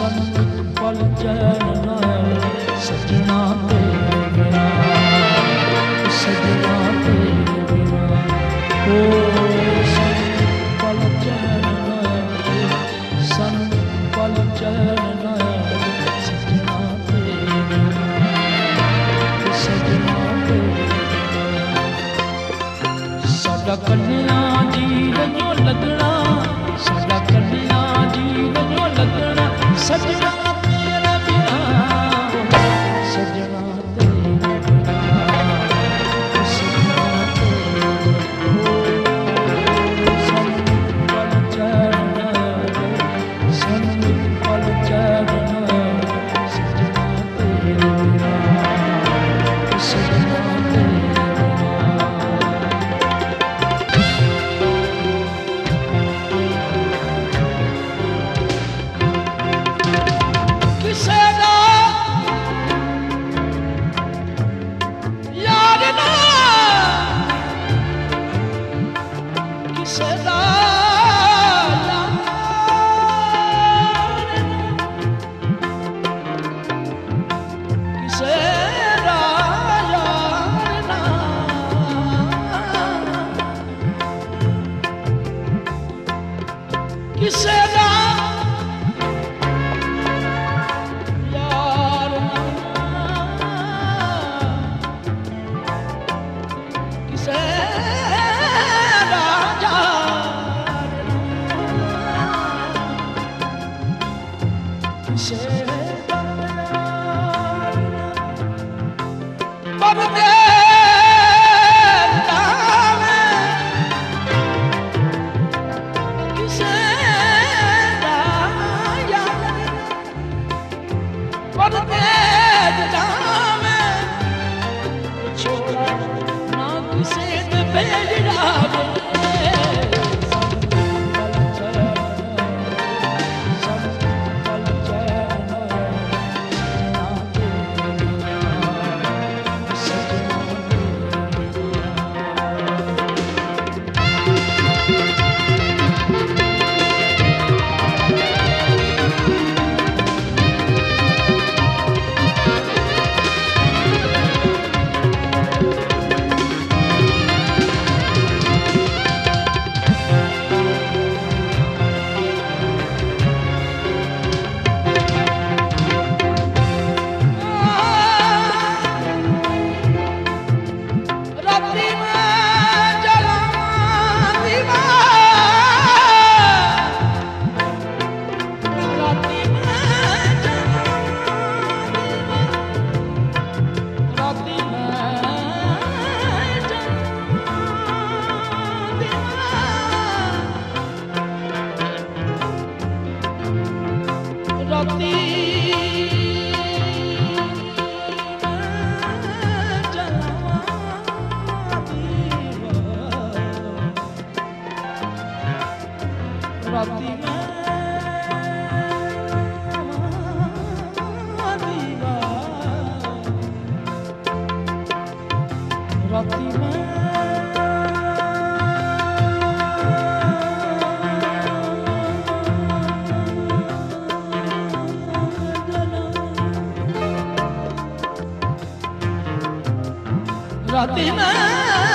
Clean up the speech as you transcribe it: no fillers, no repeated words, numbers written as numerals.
संग पल चैन न सजना तेरे बिना, सजना तेरे बिना। ओ संग पल चैन न संग पल चैन न सजना तेरे बिना, सजना तेरे बिना। साडा कन्या जी जो लगना, साडा कन्या जी जो लगना सजना तेरे बिना, सजना तेरे बिना, सजना तेरे बिना। संग पल चैन संग पल चैन सजना तेरे बिना, सजना तेरे बिना। राती में